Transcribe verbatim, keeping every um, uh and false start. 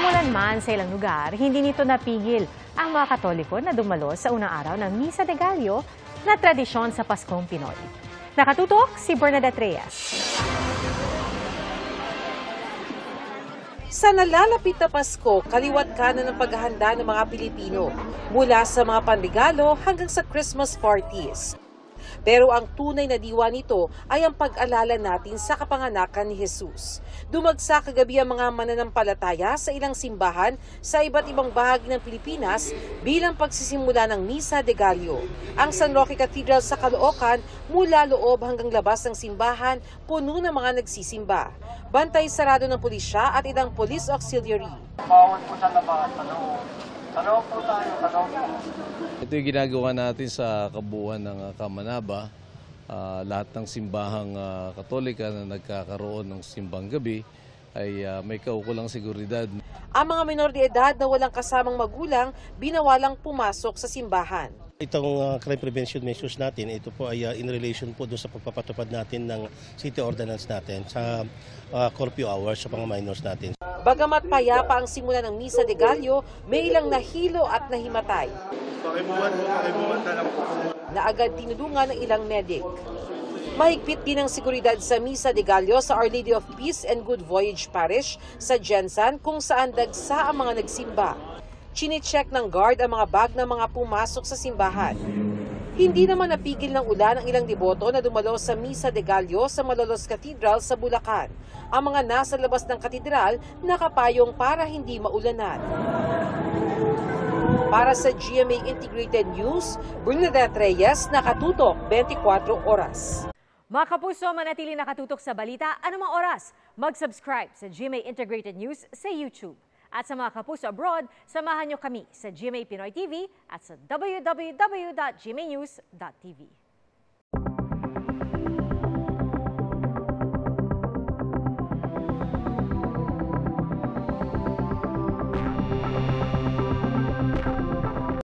Umulan man sa ilang lugar, hindi nito napigil ang mga Katoliko na dumalo sa unang araw ng Misa de Gallo na tradisyon sa Paskong Pinoy. Nakatutok si Bernadette Reyes. Sa nalalapit na Pasko, kaliwat kanan ng paghahanda ng mga Pilipino, mula sa mga panregalo hanggang sa Christmas parties. Pero ang tunay na diwa nito ay ang pag-alala natin sa kapanganakan ni Jesus. Dumagsa kagabi ang mga mananampalataya sa ilang simbahan sa iba't ibang bahagi ng Pilipinas bilang pagsisimula ng Misa de Gallo. Ang San Roque Cathedral sa Caloocan, mula loob hanggang labas ng simbahan, puno ng mga nagsisimba. Bantay sarado ng pulisya at ilang police auxiliary. Bawal po sa labas, ano? Ano po tayo, ano? Ito yung ginagawa natin sa kabuuan ng uh, Kamanaba. Uh, lahat ng simbahang uh, Katolika na nagkakaroon ng simbang gabi ay uh, may kaukulang seguridad. Ang mga minor de edad na walang kasamang magulang, binawalang pumasok sa simbahan. Itong uh, crime prevention measures natin, ito po ay uh, in relation po doon sa pagpapatupad natin ng city ordinance natin sa uh, curfew hours sa mga minors natin. Bagamat payapa ang simula ng Misa de Gallo, may ilang nahilo at nahimatay. Pakibuwan mo, pakibuwan na lang po. Na agad tinulungan ng ilang medic. Mahigpit din ang seguridad sa Misa de Gallo sa Our Lady of Peace and Good Voyage Parish sa Jensan, kung saan dagsa ang mga nagsimba. Chine-check ng guard ang mga bag ng mga pumasok sa simbahan. Hindi naman napigil ng ulan ang ilang deboto na dumalo sa Misa de Gallo sa Malolos Cathedral sa Bulacan. Ang mga nasa labas ng katedral nakapayong para hindi maulanan. Para sa G M A Integrated News, Bernadette Reyes, nakatutok twenty-four oras. Mga kapuso, manatili nakatutok sa balita anumang oras. Mag-subscribe sa G M A Integrated News sa YouTube. At sa mga kapuso abroad, samahan nyo kami sa G M A Pinoy T V at sa w w w dot g m a news dot t v.